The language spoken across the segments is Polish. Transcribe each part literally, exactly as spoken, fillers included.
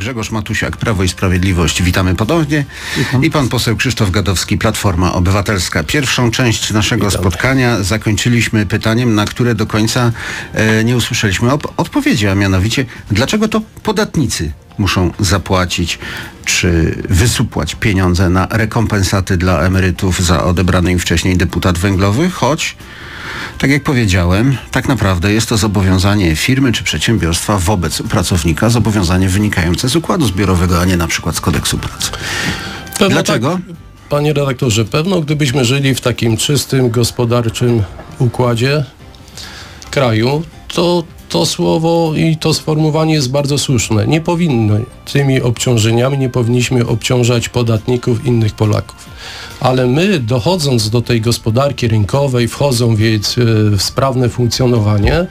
Grzegorz Matusiak, Prawo i Sprawiedliwość. Witamy ponownie. Witam. I pan poseł Krzysztof Gadowski, Platforma Obywatelska. Pierwszą część naszego Witam. spotkania zakończyliśmy pytaniem, na które do końca e, nie usłyszeliśmy op- odpowiedzi, a mianowicie, dlaczego to podatnicy muszą zapłacić czy wysupłać pieniądze na rekompensaty dla emerytów za odebrany im wcześniej deputat węglowy, choć, tak jak powiedziałem, tak naprawdę jest to zobowiązanie firmy czy przedsiębiorstwa wobec pracownika, zobowiązanie wynikające z układu zbiorowego, a nie na przykład z kodeksu pracy. Pewno Dlaczego? Tak, panie redaktorze, pewno gdybyśmy żyli w takim czystym, gospodarczym układzie kraju, to to słowo i to sformułowanie jest bardzo słuszne. Nie powinno tymi obciążeniami, nie powinniśmy obciążać podatników, innych Polaków. Ale my, dochodząc do tej gospodarki rynkowej, wchodzą więc w sprawne funkcjonowanie,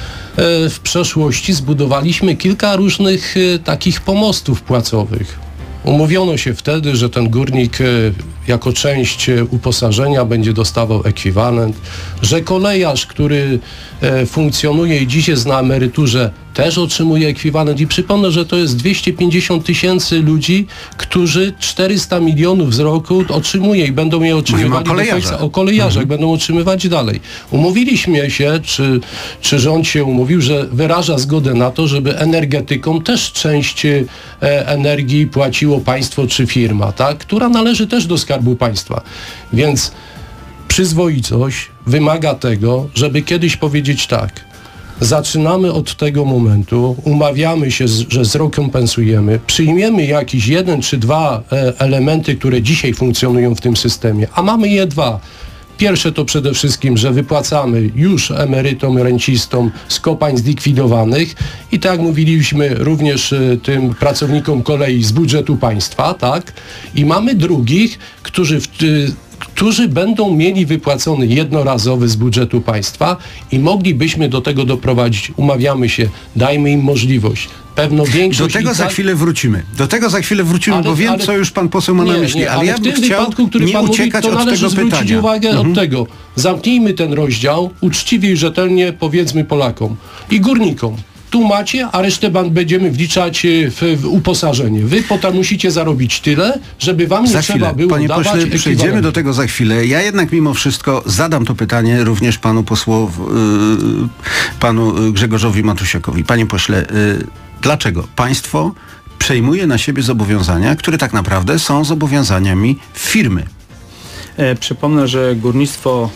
w przeszłości zbudowaliśmy kilka różnych takich pomostów płacowych. Umówiono się wtedy, że ten górnik jako część uposażenia będzie dostawał ekwiwalent, że kolejarz, który funkcjonuje i dziś jest na emeryturze, też otrzymuje ekwiwalent. I przypomnę, że to jest dwieście pięćdziesiąt tysięcy ludzi, którzy czterysta milionów z roku otrzymuje i będą je otrzymywali do końca. O kolejarzach mhm. będą otrzymywać dalej. Umówiliśmy się, czy, czy rząd się umówił, że wyraża zgodę na to, żeby energetykom też część e, energii płaciło państwo czy firma, tak? Która należy też do Skarbu Państwa. Więc przyzwoitość wymaga tego, żeby kiedyś powiedzieć tak. Zaczynamy od tego momentu, umawiamy się, że zrekompensujemy, przyjmiemy jakiś jeden czy dwa e, elementy, które dzisiaj funkcjonują w tym systemie, a mamy je dwa. Pierwsze to przede wszystkim, że wypłacamy już emerytom, rencistom z kopalń zlikwidowanych i tak jak mówiliśmy również y, tym pracownikom kolei z budżetu państwa, tak? I mamy drugich, którzy w, y, którzy będą mieli wypłacony jednorazowy z budżetu państwa i moglibyśmy do tego doprowadzić. Umawiamy się, dajmy im możliwość. Pewno większość Do tego za tak... chwilę wrócimy. Do tego za chwilę wrócimy, ale, bo wiem, ale... co już pan poseł ma nie, na myśli. Nie, ale, ale ja bym w tym chciał wypadku, który nie pan uciekać mówi, to od należy tego zwrócić pytania. uwagę mhm. od tego. Zamknijmy ten rozdział, uczciwie i rzetelnie powiedzmy Polakom i górnikom. Tu macie, a resztę będziemy wliczać w, w uposażenie. Wy potem musicie zarobić tyle, żeby wam nie za trzeba chwilę. było Panie dawać pośle, przejdziemy do tego za chwilę. Ja jednak mimo wszystko zadam to pytanie również panu posłowi, yy, panu Grzegorzowi Matusiakowi. Panie pośle, yy, dlaczego państwo przejmuje na siebie zobowiązania, które tak naprawdę są zobowiązaniami firmy? E, przypomnę, że górnictwo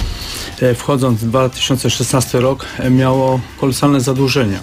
e, wchodząc w dwa tysiące szesnasty rok e, miało kolosalne zadłużenia.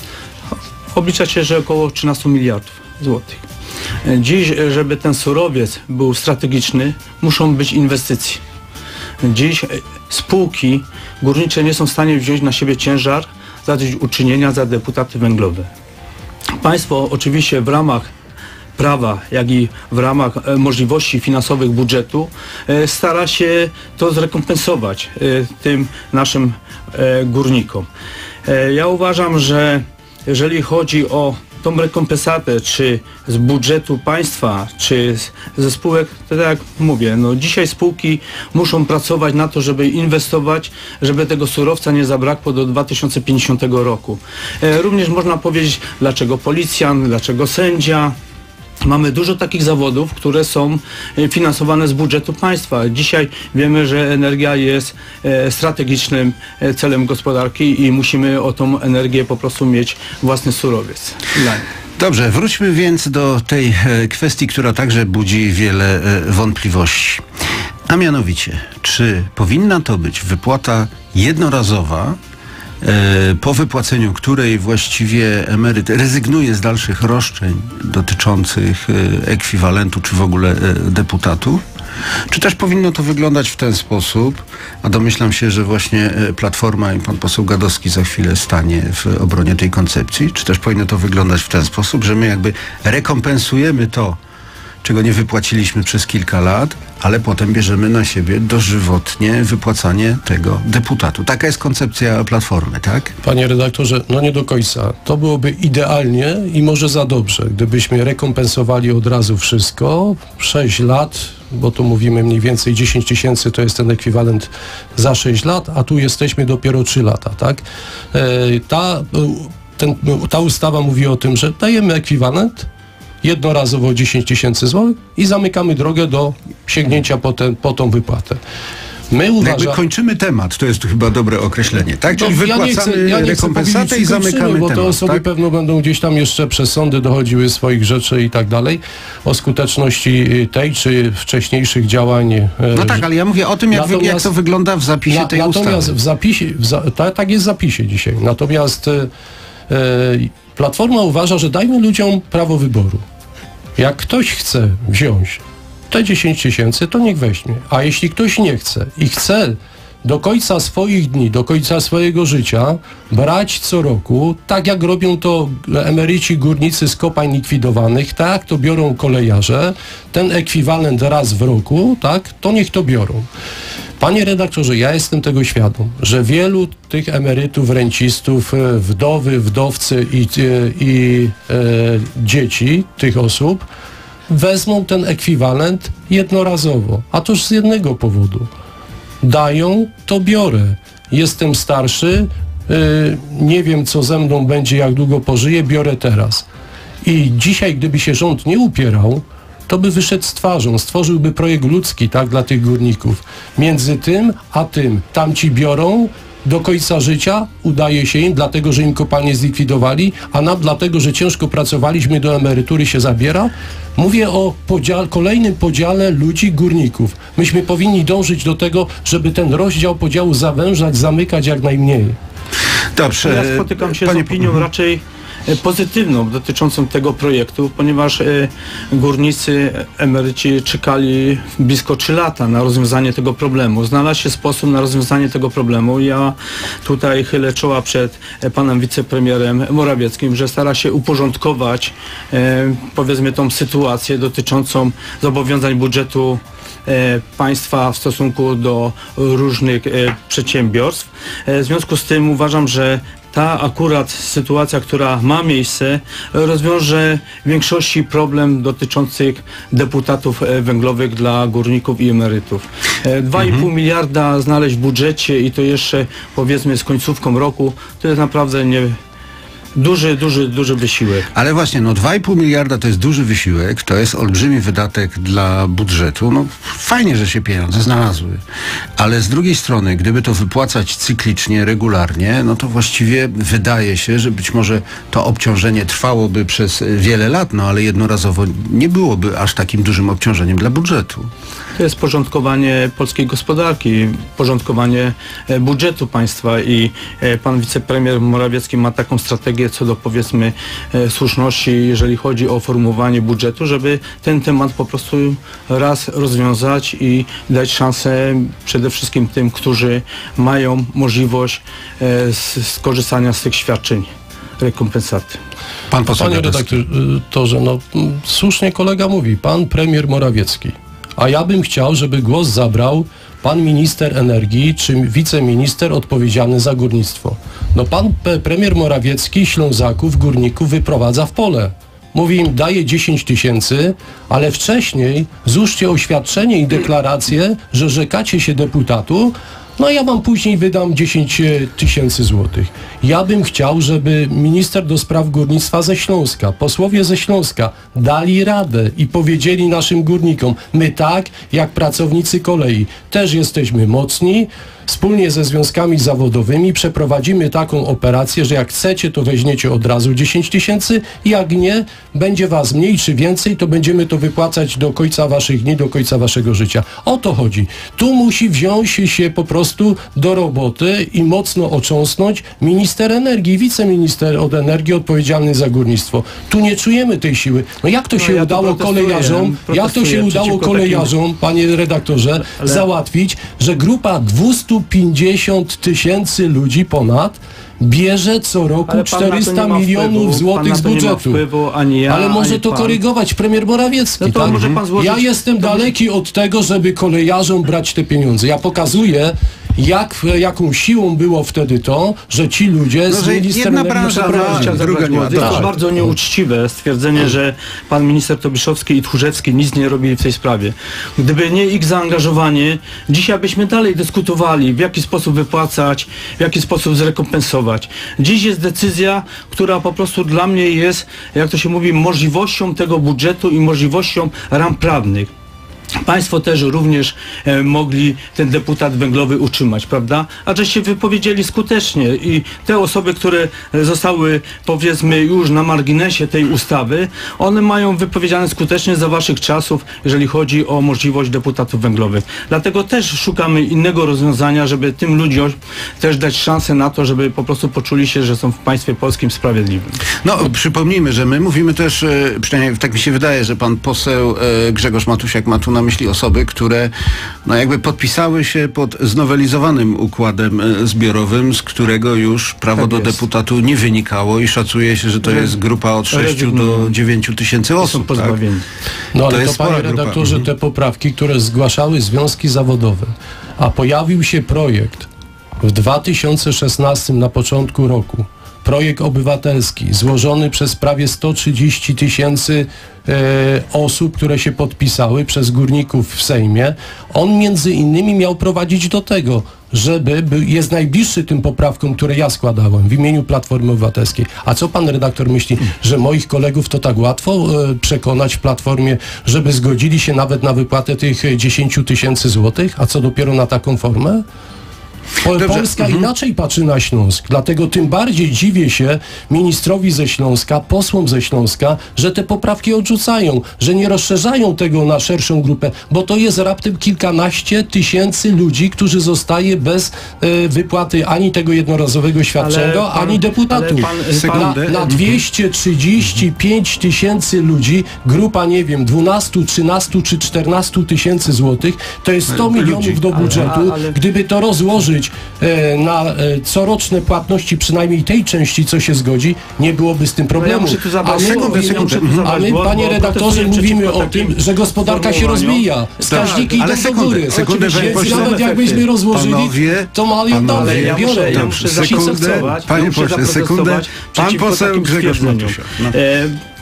Oblicza się, że około trzynaście miliardów złotych. E, dziś, żeby ten surowiec był strategiczny, muszą być inwestycje. Dziś e, spółki górnicze nie są w stanie wziąć na siebie ciężar zadośćuczynienia za deputaty węglowe. Państwo oczywiście w ramach prawa, jak i w ramach e, możliwości finansowych budżetu e, stara się to zrekompensować e, tym naszym e, górnikom. E, ja uważam, że jeżeli chodzi o tą rekompensatę, czy z budżetu państwa, czy z, ze spółek, to tak jak mówię, no dzisiaj spółki muszą pracować na to, żeby inwestować, żeby tego surowca nie zabrakło do dwa tysiące pięćdziesiątego roku. E, również można powiedzieć, dlaczego policjant, dlaczego sędzia. Mamy dużo takich zawodów, które są finansowane z budżetu państwa. Dzisiaj wiemy, że energia jest e, strategicznym e, celem gospodarki i musimy o tą energię po prostu mieć własny surowiec. Dobrze, wróćmy więc do tej e, kwestii, która także budzi wiele e, wątpliwości. A mianowicie, czy powinna to być wypłata jednorazowa, po wypłaceniu której właściwie emeryt rezygnuje z dalszych roszczeń dotyczących ekwiwalentu czy w ogóle deputatu? Czy też powinno to wyglądać w ten sposób, a domyślam się, że właśnie Platforma i pan poseł Gadowski za chwilę stanie w obronie tej koncepcji, czy też powinno to wyglądać w ten sposób, że my jakby rekompensujemy to, czego nie wypłaciliśmy przez kilka lat, ale potem bierzemy na siebie dożywotnie wypłacanie tego deputatu. Taka jest koncepcja Platformy, tak? Panie redaktorze, no nie do końca. To byłoby idealnie i może za dobrze, gdybyśmy rekompensowali od razu wszystko, sześć lat, bo tu mówimy mniej więcej dziesięć tysięcy to jest ten ekwiwalent za sześć lat, a tu jesteśmy dopiero trzy lata, tak? E, ta ten, ta ustawa mówi o tym, że dajemy ekwiwalent jednorazowo dziesięć tysięcy złotych i zamykamy drogę do sięgnięcia po, ten, po tą wypłatę. My uważa... Jakby kończymy temat, to jest chyba dobre określenie, tak? Czyli No, wypłacamy ja nie chcę, ja nie rekompensatę i zamykamy kończymy, bo temat, te osoby tak? pewno będą gdzieś tam jeszcze przez sądy dochodziły swoich rzeczy i tak dalej, o skuteczności tej czy wcześniejszych działań. e, No tak, ale ja mówię o tym, jak, wy, jak Natomiast- to wygląda w zapisie Na, tej natomiast ustawy. w zapisie, w za, ta, tak jest w zapisie dzisiaj. Natomiast e, e, Platforma uważa, że dajmy ludziom prawo wyboru. Jak ktoś chce wziąć te dziesięć tysięcy, to niech weźmie. A jeśli ktoś nie chce i chce do końca swoich dni, do końca swojego życia brać co roku, tak jak robią to emeryci górnicy z kopalń likwidowanych, tak jak to biorą kolejarze, ten ekwiwalent raz w roku, tak, to niech to biorą. Panie redaktorze, ja jestem tego świadom, że wielu tych emerytów, rencistów, e, wdowy, wdowcy i, e, i e, dzieci tych osób wezmą ten ekwiwalent jednorazowo, a toż z jednego powodu. Dają, to biorę. Jestem starszy, yy, nie wiem co ze mną będzie, jak długo pożyję, biorę teraz. I dzisiaj, gdyby się rząd nie upierał, to by wyszedł z twarzą, stworzyłby projekt ludzki, tak, dla tych górników. Między tym a tym, tamci biorą do końca życia, udaje się im, dlatego, że im kopalnie zlikwidowali, a nam dlatego, że ciężko pracowaliśmy, do emerytury się zabiera. Mówię o podziale, kolejnym podziale ludzi, górników. Myśmy powinni dążyć do tego, żeby ten rozdział podziału zawężać, zamykać jak najmniej. Dobrze. Ja spotykam się Panie- z opinią raczej e, pozytywną dotyczącą tego projektu, ponieważ e, górnicy, emeryci czekali blisko trzy lata na rozwiązanie tego problemu. Znalazł się sposób na rozwiązanie tego problemu. Ja tutaj chylę czoła przed e, panem wicepremierem Morawieckim, że stara się uporządkować e, powiedzmy tą sytuację dotyczącą zobowiązań budżetu e, państwa w stosunku do różnych e, przedsiębiorstw. E, w związku z tym uważam, że ta akurat sytuacja, która ma miejsce, rozwiąże w większości problem dotyczących deputatów e, węglowych dla górników i emerytów. E, dwa i pół miliarda znaleźć w budżecie i to jeszcze powiedzmy z końcówką roku, to jest naprawdę nie... Duży, duży, duży wysiłek. Ale właśnie, no dwa i pół miliarda to jest duży wysiłek, to jest olbrzymi wydatek dla budżetu. No fajnie, że się pieniądze znalazły. Ale z drugiej strony, gdyby to wypłacać cyklicznie, regularnie, no to właściwie wydaje się, że być może to obciążenie trwałoby przez wiele lat, no ale jednorazowo nie byłoby aż takim dużym obciążeniem dla budżetu. To jest porządkowanie polskiej gospodarki, porządkowanie e, budżetu państwa i e, pan wicepremier Morawiecki ma taką strategię co do powiedzmy e, słuszności, jeżeli chodzi o formułowanie budżetu, żeby ten temat po prostu raz rozwiązać i dać szansę przede wszystkim tym, którzy mają możliwość e, s- skorzystania z tych świadczeń rekompensaty. Pan poseł Panie Gadowski. redaktorze, no mm, słusznie kolega mówi, pan premier Morawiecki. A ja bym chciał, żeby głos zabrał pan minister energii czy wiceminister odpowiedzialny za górnictwo. No pan pe- premier Morawiecki Ślązaków, górników wyprowadza w pole. Mówi im, daje dziesięć tysięcy, ale wcześniej złóżcie oświadczenie i deklarację, że rzekacie się deputatu, no ja wam później wydam dziesięć tysięcy złotych. Ja bym chciał, żeby minister do spraw górnictwa ze Śląska, posłowie ze Śląska dali radę i powiedzieli naszym górnikom, my tak, jak pracownicy kolei, też jesteśmy mocni, wspólnie ze związkami zawodowymi przeprowadzimy taką operację, że jak chcecie, to weźmiecie od razu dziesięć tysięcy, jak nie, będzie was mniej czy więcej, to będziemy to wypłacać do końca waszych dni, do końca waszego życia. O to chodzi. Tu musi wziąć się po prostu do roboty i mocno otrząsnąć minister energii, wiceminister od energii odpowiedzialny za górnictwo. Tu nie czujemy tej siły. No jak to No się ja tu udało protestuję, kolejarzom, jak to protestuję się udało przeciwko kolejarzom, panie redaktorze, Ale- załatwić, że grupa dwieście pięćdziesiąt tysięcy ludzi ponad bierze co roku Ale pan na to czterysta nie ma milionów wpływu, pan złotych na z to nie ma budżetu. wpływu, ani ja, Ale może ani to pan. korygować premier Morawiecki, No to tak? może pan złożyć- Ja jestem to- daleki od tego, żeby kolejarzom brać te pieniądze. Ja pokazuję, jak, jaką siłą było wtedy to, że ci ludzie No, z że ministrem jedna branża energii ma, druga nie ma. To jest Tak. bardzo nieuczciwe stwierdzenie, że pan minister Tobiszowski i Tchórzewski nic nie robili w tej sprawie. Gdyby nie ich zaangażowanie, dzisiaj byśmy dalej dyskutowali, w jaki sposób wypłacać, w jaki sposób zrekompensować. Dziś jest decyzja, która po prostu dla mnie jest, jak to się mówi, możliwością tego budżetu i możliwością ram prawnych. Państwo też również e, mogli ten deputat węglowy utrzymać, prawda? A że się wypowiedzieli skutecznie i te osoby, które zostały, powiedzmy, już na marginesie tej ustawy, one mają wypowiedziane skutecznie za waszych czasów, jeżeli chodzi o możliwość deputatów węglowych. Dlatego też szukamy innego rozwiązania, żeby tym ludziom też dać szansę na to, żeby po prostu poczuli się, że są w państwie polskim sprawiedliwym. No, przypomnijmy, że my mówimy też, e, przynajmniej tak mi się wydaje, że pan poseł e, Grzegorz Matusiak ma tu na myśli osoby, które no jakby podpisały się pod znowelizowanym układem e, zbiorowym, z którego już prawo Tak do jest. deputatu nie wynikało i szacuje się, że to Re- jest grupa od sześciu do rezygnują. dziewięciu tysięcy Są osób. Tak? pozbawieni. No To ale to, jest panie spora grupa. redaktorze, Mhm. te poprawki, które zgłaszały związki zawodowe, a pojawił się projekt w dwa tysiące szesnastym na początku roku, projekt obywatelski złożony przez prawie sto trzydzieści tysięcy e, osób, które się podpisały przez górników w Sejmie, on między innymi miał prowadzić do tego, żeby był, jest najbliższy tym poprawkom, które ja składałem w imieniu Platformy Obywatelskiej. A co pan redaktor myśli, że moich kolegów to tak łatwo e, przekonać w Platformie, żeby zgodzili się nawet na wypłatę tych dziesięciu tysięcy złotych, a co dopiero na taką formę? Po- Dobrze. Polska Mhm. inaczej patrzy na Śląsk, dlatego tym bardziej dziwię się ministrowi ze Śląska, posłom ze Śląska, że te poprawki odrzucają, że nie rozszerzają tego na szerszą grupę, bo to jest raptem kilkanaście tysięcy ludzi, którzy zostaje bez e, wypłaty ani tego jednorazowego świadczenia, Ale pan- ani deputatu. ale pan- Na, Sekundę. na dwieście trzydzieści pięć tysięcy ludzi, grupa, nie wiem, dwanaście, trzynaście czy czternaście tysięcy złotych, to jest sto Ludzi. milionów do Ale- budżetu. ale- Gdyby to rozłożyć e, na e, coroczne płatności, przynajmniej tej części, co się zgodzi, nie byłoby z tym problemu. muszę tu zabrać- a my, Sekundę, mówimy- sekundę. muszę tu zabrać a my, głos, panie bo redaktorze, protestuję mówimy przeciwko o tym, takim że gospodarka się sformułowaniom. rozwija. Wskaźniki Tak, ale idą do sekundę, góry. sekundę, Oczywiście, panie Więc pośle. nawet jakbyśmy rozłożyli, Panowie, to mają panowie, dobrze, Ale ja biorą. muszę, ja Dobrze, muszę sekundę. zaprotestować. Panie ja muszę pośle, sekundę. zaprotestować Pan przeciwko poseł takim Grzegorz stwierdzeniom. Matusiak. No. E,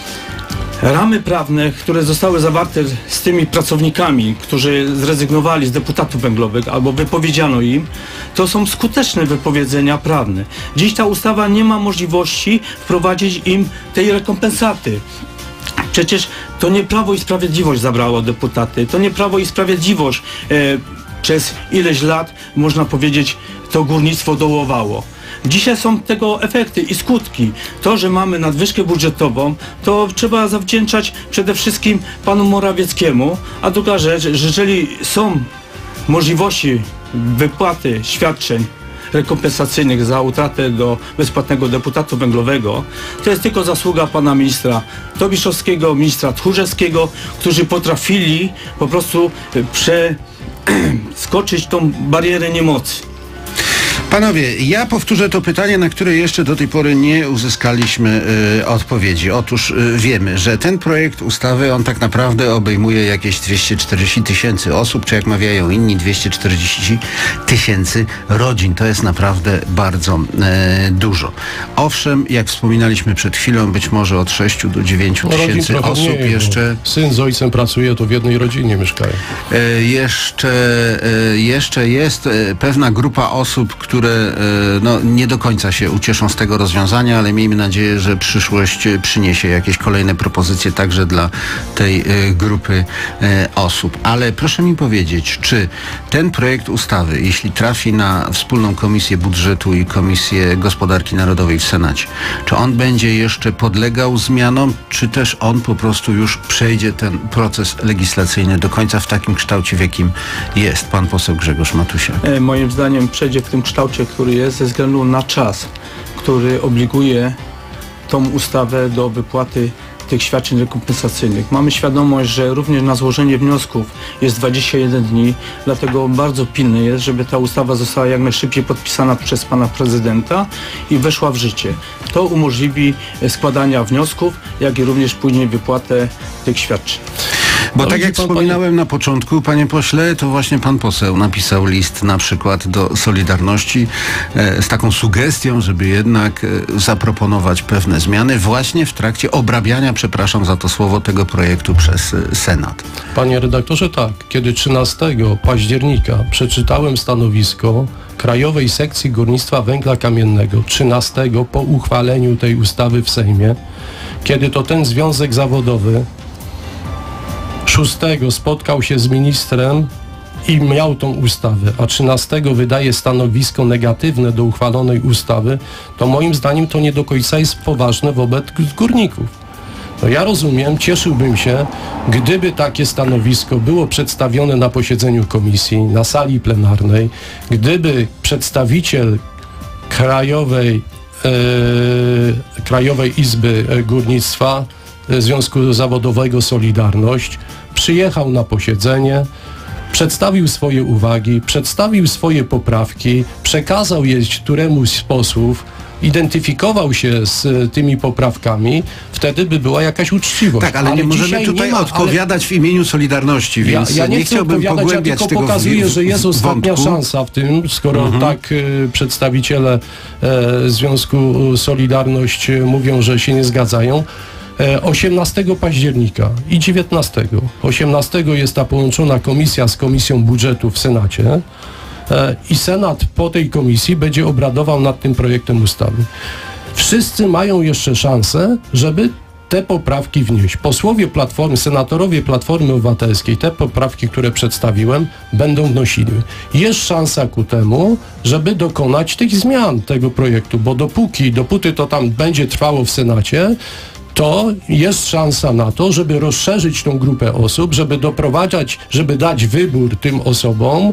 Ramy prawne, które zostały zawarte z tymi pracownikami, którzy zrezygnowali z deputatów węglowych albo wypowiedziano im, to są skuteczne wypowiedzenia prawne. Dziś ta ustawa nie ma możliwości wprowadzić im tej rekompensaty. Przecież to nie Prawo i Sprawiedliwość zabrało deputaty, to nie Prawo i Sprawiedliwość e, przez ileś lat, można powiedzieć, to górnictwo dołowało. Dzisiaj są tego efekty i skutki. To, że mamy nadwyżkę budżetową, to trzeba zawdzięczać przede wszystkim panu Morawieckiemu, a druga rzecz, że jeżeli są możliwości wypłaty świadczeń rekompensacyjnych za utratę do bezpłatnego deputatu węglowego, to jest tylko zasługa pana ministra Tobiszowskiego, ministra Tchórzewskiego, którzy potrafili po prostu przeskoczyć tą barierę niemocy. Panowie, ja powtórzę to pytanie, na które jeszcze do tej pory nie uzyskaliśmy y, odpowiedzi. Otóż y, wiemy, że ten projekt ustawy, on tak naprawdę obejmuje jakieś dwieście czterdzieści tysięcy osób, czy jak mawiają inni, dwieście czterdzieści tysięcy rodzin. To jest naprawdę bardzo y, dużo. Owszem, jak wspominaliśmy przed chwilą, być może od sześciu do dziewięciu No, rodzin tysięcy trochę osób mniej, jeszcze... bo syn z ojcem pracuje, to w jednej rodzinie mieszkają. E, Jeszcze, e, jeszcze jest e, pewna grupa osób, które e, no, nie do końca się ucieszą z tego rozwiązania, ale miejmy nadzieję, że przyszłość e, przyniesie jakieś kolejne propozycje także dla tej e, grupy e, osób. Ale proszę mi powiedzieć, czy ten projekt ustawy, jeśli trafi na wspólną Komisję Budżetu i Komisję Gospodarki Narodowej w Senacie, czy on będzie jeszcze podlegał zmianom, czy też on po prostu już przejdzie ten proces legislacyjny do końca w takim kształcie, w jakim jest pan poseł Grzegorz Matusiak? E, Moim zdaniem przejdzie w tym kształcie, który jest, ze względu na czas, który obliguje tą ustawę do wypłaty tych świadczeń rekompensacyjnych. Mamy świadomość, że również na złożenie wniosków jest dwadzieścia jeden dni, dlatego bardzo pilne jest, żeby ta ustawa została jak najszybciej podpisana przez pana prezydenta i weszła w życie. To umożliwi składania wniosków, jak i również później wypłatę tych świadczeń. Bo No tak widzi jak pan, wspominałem na początku, panie pośle, to właśnie pan poseł napisał list na przykład do Solidarności e, z taką sugestią, żeby jednak e, zaproponować pewne zmiany właśnie w trakcie obrabiania, przepraszam za to słowo, tego projektu przez e, Senat. Panie redaktorze, tak. Kiedy trzynastego października przeczytałem stanowisko Krajowej Sekcji Górnictwa Węgla Kamiennego, trzynastego po uchwaleniu tej ustawy w Sejmie, kiedy to ten związek zawodowy szóstego spotkał się z ministrem i miał tą ustawę, a trzynastego wydaje stanowisko negatywne do uchwalonej ustawy, to moim zdaniem to nie do końca jest poważne wobec górników. No ja rozumiem, cieszyłbym się, gdyby takie stanowisko było przedstawione na posiedzeniu komisji, na sali plenarnej, gdyby przedstawiciel Krajowej, e, Krajowej Izby Górnictwa Związku Zawodowego Solidarność przyjechał na posiedzenie, przedstawił swoje uwagi, przedstawił swoje poprawki, przekazał je któremuś z posłów, identyfikował się z tymi poprawkami, wtedy by była jakaś uczciwość. Tak, ale, ale nie możemy tutaj ma, odpowiadać ale... w imieniu Solidarności, więc ja, ja nie, nie chciałbym pogłębiać ja tylko tego pokazuję, w, że jest ostatnia wątku. szansa w tym, skoro mhm. tak y, przedstawiciele e, Związku Solidarność y, mówią, że się nie zgadzają. osiemnastego października i dziewiętnastego. osiemnastego jest ta połączona komisja z Komisją Budżetu w Senacie i Senat po tej komisji będzie obradował nad tym projektem ustawy. Wszyscy mają jeszcze szansę, żeby te poprawki wnieść. Posłowie Platformy, senatorowie Platformy Obywatelskiej, te poprawki, które przedstawiłem, będą wnosili. Jest szansa ku temu, żeby dokonać tych zmian tego projektu, bo dopóki, dopóty to tam będzie trwało w Senacie, to jest szansa na to, żeby rozszerzyć tą grupę osób, żeby doprowadzać, żeby dać wybór tym osobom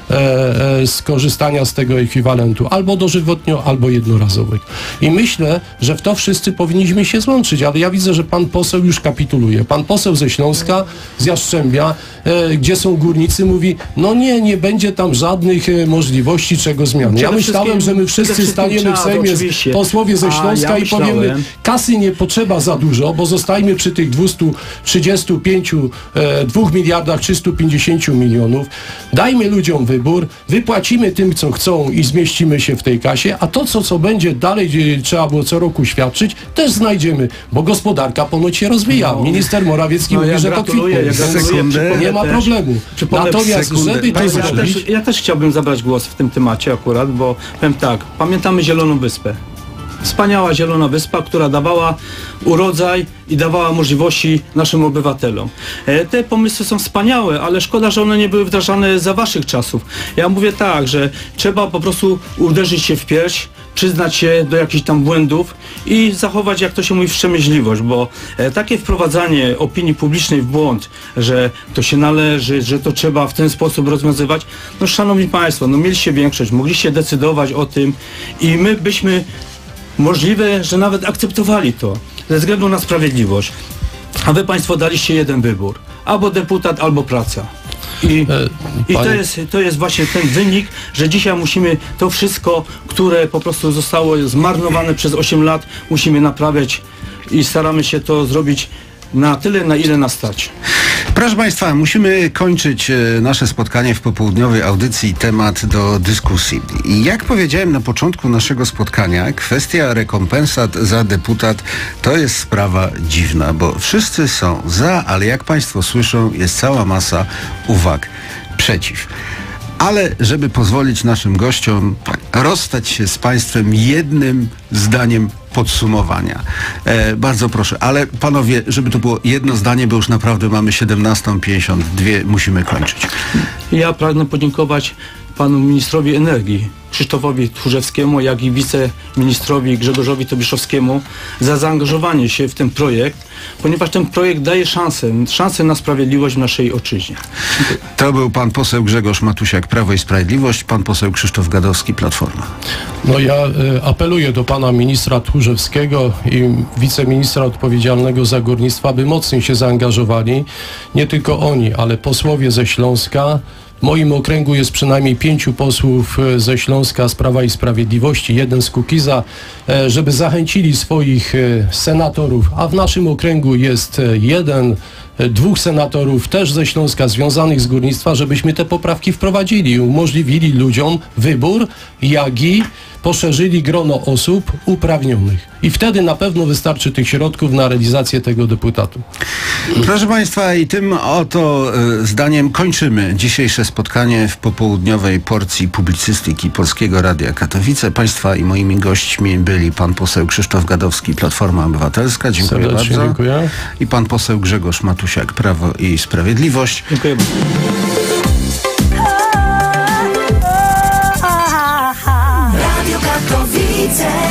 e, e, skorzystania z tego ekwiwalentu albo dożywotnio, albo jednorazowych. I myślę, że w to wszyscy powinniśmy się złączyć, ale ja widzę, że pan poseł już kapituluje. Pan poseł ze Śląska, z Jastrzębia, e, gdzie są górnicy, mówi, no nie, nie będzie tam żadnych e, możliwości czego zmiany. Ja myślałem, że my wszyscy staniemy w Sejmie, oczywiście. posłowie ze Śląska ja i myślałem. powiemy, kasy nie potrzeba za dużo, bo zostajmy przy tych dwieście trzydzieści pięć, dwóch miliardach trzystu pięćdziesięciu milionów. Dajmy ludziom wybór, wypłacimy tym, co chcą i zmieścimy się w tej kasie, a to, co, co będzie dalej trzeba było co roku świadczyć, też znajdziemy, bo gospodarka ponoć się rozwija. No. Minister Morawiecki No, mówi, ja że to kwitnie. ja Sekundę. Nie ma też. problemu. Natomiast, sekundę. żeby to Ja zrobić... też, ja też chciałbym zabrać głos w tym temacie akurat, bo powiem tak, pamiętamy Zieloną Wyspę. Wspaniała Zielona Wyspa, która dawała urodzaj i dawała możliwości naszym obywatelom. E, te pomysły są wspaniałe, ale szkoda, że one nie były wdrażane za waszych czasów. Ja mówię tak, że trzeba po prostu uderzyć się w pierś, przyznać się do jakichś tam błędów i zachować, jak to się mówi, wstrzemięźliwość, bo e, takie wprowadzanie opinii publicznej w błąd, że to się należy, że to trzeba w ten sposób rozwiązywać, no szanowni państwo, no mieliście większość, mogliście decydować o tym i my byśmy możliwe, że nawet akceptowali to ze względu na sprawiedliwość. A wy państwo daliście jeden wybór. Albo deputat, albo praca. I, E, i to, panie- jest, to jest właśnie ten wynik, że dzisiaj musimy to wszystko, które po prostu zostało zmarnowane przez osiem lat, musimy naprawiać i staramy się to zrobić na tyle, na ile nas stać. Proszę Państwa, musimy kończyć e, nasze spotkanie w popołudniowej audycji, temat do dyskusji. I jak powiedziałem na początku naszego spotkania, kwestia rekompensat za deputat to jest sprawa dziwna, bo wszyscy są za, ale jak Państwo słyszą, jest cała masa uwag przeciw. Ale żeby pozwolić naszym gościom rozstać się z Państwem jednym zdaniem podsumowania. E, bardzo proszę, ale panowie, żeby to było jedno zdanie, bo już naprawdę mamy siedemnasta pięćdziesiąt dwa, musimy kończyć. Ja pragnę podziękować panu ministrowi energii Krzysztofowi Tchórzewskiemu, jak i wiceministrowi Grzegorzowi Tobiszowskiemu za zaangażowanie się w ten projekt, ponieważ ten projekt daje szansę, szansę na sprawiedliwość w naszej ojczyźnie. To był pan poseł Grzegorz Matusiak, Prawo i Sprawiedliwość, pan poseł Krzysztof Gadowski, Platforma. No ja y, apeluję do pana ministra Tchórzewskiego i wiceministra odpowiedzialnego za górnictwo, aby mocniej się zaangażowali. Nie tylko oni, ale posłowie ze Śląska. W moim okręgu jest przynajmniej pięciu posłów e, ze Śląska z Prawa i Sprawiedliwości, jeden z Kukiza, e, żeby zachęcili swoich e, senatorów, a w naszym okręgu jest e, jeden dwóch senatorów też ze Śląska związanych z górnictwa, żebyśmy te poprawki wprowadzili i umożliwili ludziom wybór, jak i poszerzyli grono osób uprawnionych. I wtedy na pewno wystarczy tych środków na realizację tego deputatu. Proszę Państwa, i tym oto y, zdaniem kończymy dzisiejsze spotkanie w popołudniowej porcji publicystyki Polskiego Radia Katowice. Państwa i moimi gośćmi byli pan poseł Krzysztof Gadowski, Platforma Obywatelska. Dziękuję Serdecznie bardzo. Dziękuję. I pan poseł Grzegorz Matusiak, Prawo i Sprawiedliwość. Dziękuję bardzo. Radio Katowice.